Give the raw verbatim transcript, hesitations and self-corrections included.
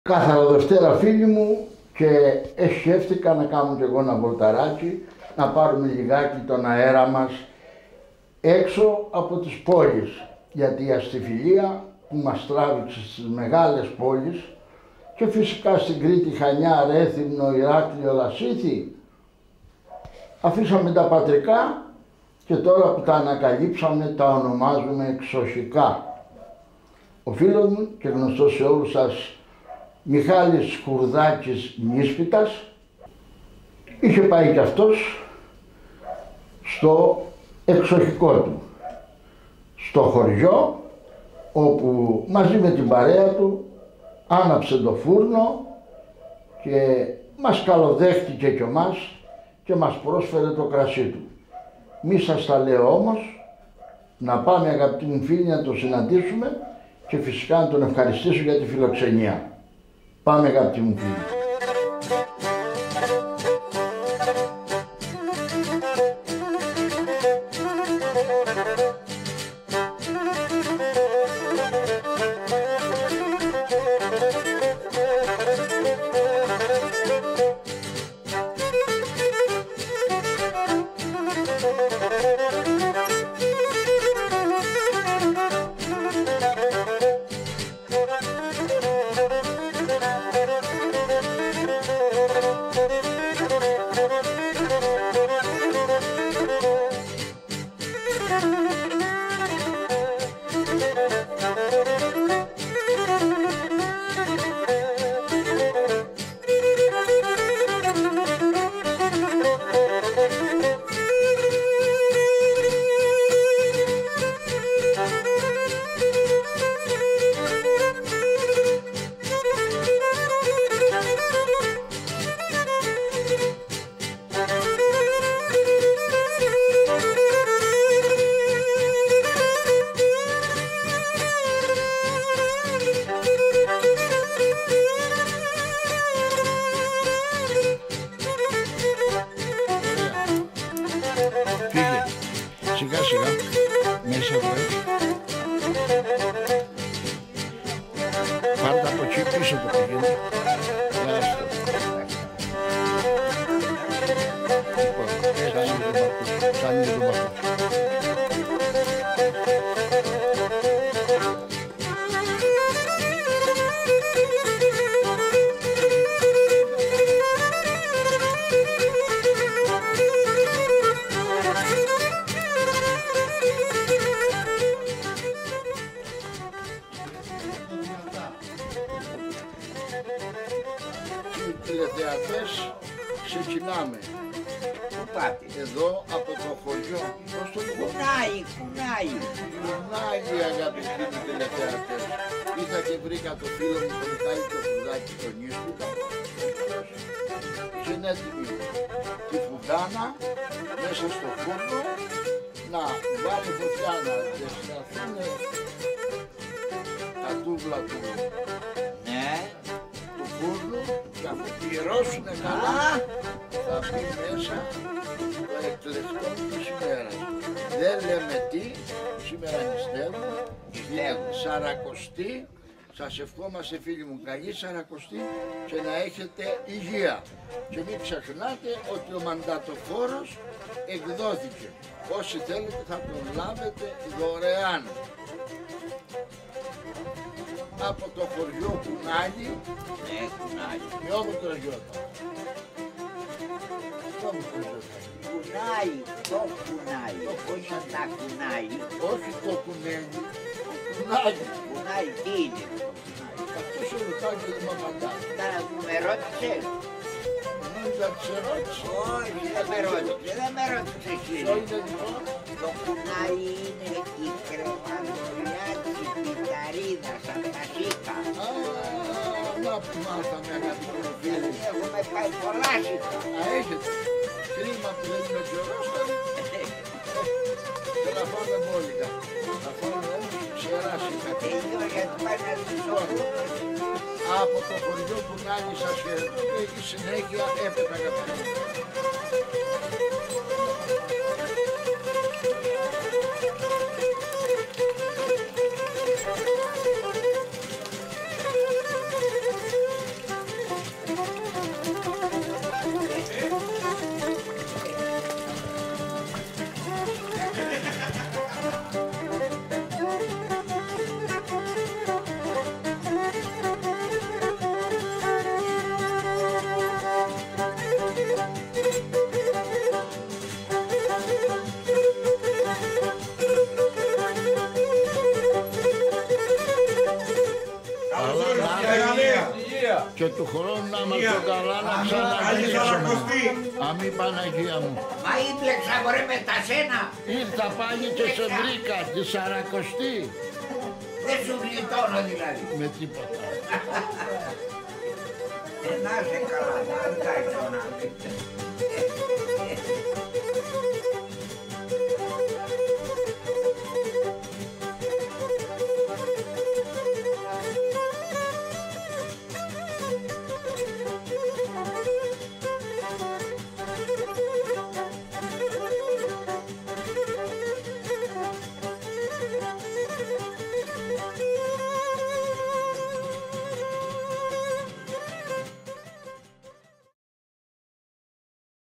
Κάθαρα Δευτέρα, φίλοι μου, και σκέφτηκα να κάνουμε και εγώ ένα βολταράκι, να πάρουμε λιγάκι τον αέρα μας έξω από τις πόλεις, γιατί η αστιφιλία που μας τράβηξε στις μεγάλες πόλεις και φυσικά στην Κρήτη, Χανιά, Ρέθυμνο, Ηράκλειο, Λασίθι, αφήσαμε τα πατρικά και τώρα που τα ανακαλύψαμε τα ονομάζουμε εξοχικά. Ο φίλος μου και γνωστός σε όλους σας Μιχάλης Χουρδάκης Νίσπιτας είχε πάει κι αυτός στο εξοχικό του, στο χωριό, όπου μαζί με την παρέα του άναψε το φούρνο και μας καλοδέχτηκε και εμάς και μας πρόσφερε το κρασί του. Μη σας τα λέω όμως, να πάμε αγαπητοί μου φίλοι να το συναντήσουμε και φυσικά να τον ευχαριστήσω για τη φιλοξενία. Πάμε αγαπητοί μου φίλοι. Σιγά σιγά, μέσα εδώ. Πάρτε από εκεί πίσω το πηγαίνει. Σαν είναι το μπακό. Τηλεθεατές, ξεκινάμε. Πού πάτε? Εδώ από το χωριό. Πώς το λέω? Κουνάει, κουνάει. Κουνάει, αγαπητοί μου τηλεθεατές. Ήρθα και βρήκα το φίλο μου τον Μιχάλη το Χουρδάκη τον Νίσπιτα. Και είναι έτοιμη τη φουντάνα μέσα στο φούρνο να βάλει φωτιά, να δεσταθούν τα τούβλα του. Ναι. Φούρνου, και αφού πληρώσουνε καλά θα μπει μέσα το εκλεκτό της ημέρας. Δεν λέμε τι, σήμερα νηστεύουμε, νηστεύουμε Σαρακοστή. Σας ευχόμαστε φίλοι μου καλή Σαρακοστή και να έχετε υγεία. Και μην ξεχνάτε ότι ο μαντατοφόρος εκδόθηκε. Όσοι θέλετε θα τον λάβετε δωρεάν. Από το χωριό Κουνάλι, Ναι, κουνάει. με όπου το γιώτα. Όπου το γιώτα. Κουνάει, το κουνάει. Όχι τα κουνάει. Όχι το κουνέλι, το κουνάλι. Κουνάει, τι είναι? Αυτό σε ρωτάει και δεν μ' απαντάει. Τώρα που με ρώτησες? Νόμιζα της ερώτηση. Όχι, δεν με ρώτησε, δεν με ρώτησε Ποιο κύριε. είναι λοιπόν? Το κουνάει είναι η κρεμαδουλιά της πιταρίδας από τα σίκα. Α, να που μάθαμε αγαπητοί μου φίλοι. Έχουμε πάει πολλά σίκα. Α, έχετε. Κρίμα που δεν είναι καιρός. Και να φάμε μπόλικα. Να φάμε όμως ξερά σίκα. Τελειώ γιατί πάει να ζήσω. Από το χωριό Κουνάλι σας χαιρετώ και η συνέχεια έπαιτα αγαπητοί μου. υγεία. Και του χρόνου να είμαστε καλά να ξαναγυρίσουμε. Αμήν Παναγία μου. Μα ήλεξα μωρέ με τα σένα. Ήρθα πάλι και σε βρήκα τη Σαρακοστή. Δεν σου γλιτώνω δηλαδή. Με τίποτα. Ε, να είσαι καλά, να μην κάνεις τον άλλο.